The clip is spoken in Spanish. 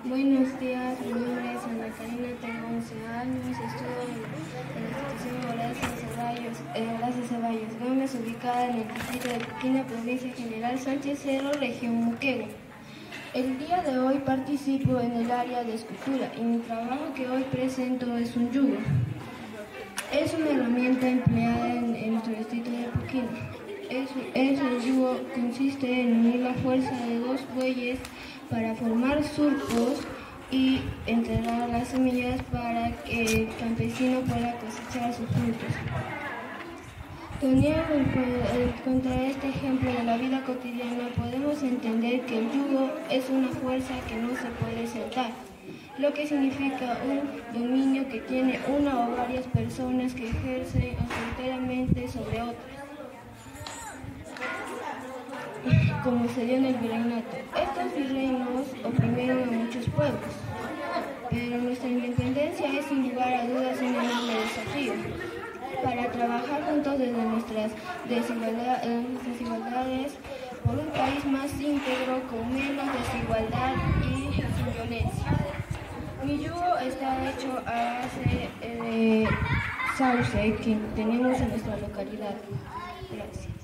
Buenos días, mi nombre es Ana Karina, tengo 11 años, estudio en la institución Horacio Ceballos Gómez, ubicada en el distrito de Puquina, provincia General Sánchez Cerro, región Moquegua. El día de hoy participo en el área de escultura y mi trabajo que hoy presento es un yugo. Es una herramienta empleada en nuestro distrito de Puquina. El yugo consiste en unir la fuerza de dos bueyes para formar surcos y enterrar las semillas para que el campesino pueda cosechar sus frutos. Teniendo en cuenta este ejemplo de la vida cotidiana, podemos entender que el yugo es una fuerza que no se puede saltar, lo que significa un dominio que tiene una o varias personas que ejercen autoritariamente sobre otras, como se dio en el virreinato. Estos virreinos oprimieron a muchos pueblos, pero nuestra independencia es sin lugar a dudas un enorme desafío para trabajar juntos desde nuestras desigualdades por un país más íntegro, con menos desigualdad y sin violencia. Mi yugo está hecho a base de sauce que tenemos en nuestra localidad. Gracias.